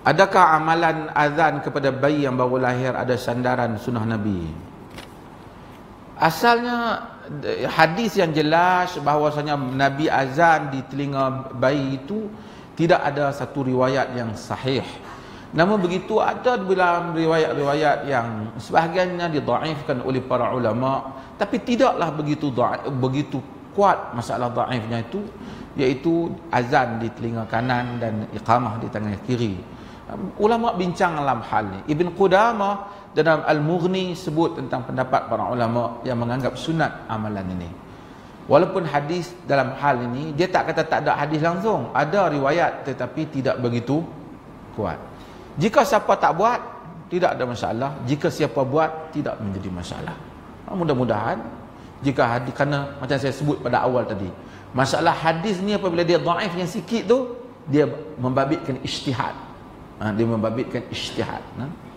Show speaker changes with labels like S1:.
S1: Adakah amalan azan kepada bayi yang baru lahir ada sandaran sunnah Nabi? Asalnya hadis yang jelas bahawasanya Nabi azan di telinga bayi itu tidak ada satu riwayat yang sahih. Namun begitu ada dalam riwayat-riwayat yang sebahagiannya didhaifkan oleh para ulama, tapi tidaklah begitu kuat masalah dhaifnya itu, iaitu azan di telinga kanan dan iqamah di tangan kiri. Ulama bincang dalam hal ini. Ibn Qudamah dalam Al-Mughni sebut tentang pendapat para ulama yang menganggap sunat amalan ini. Walaupun hadis dalam hal ini dia tak kata tak ada hadis langsung, ada riwayat tetapi tidak begitu kuat. Jika siapa tak buat tidak ada masalah, jika siapa buat tidak menjadi masalah. Mudah-mudahan jika hadis, kerana macam saya sebut pada awal tadi, masalah hadis ni apabila dia dhaif yang sikit tu, dia membabitkan ijtihad. Dia membabitkan ijtihad.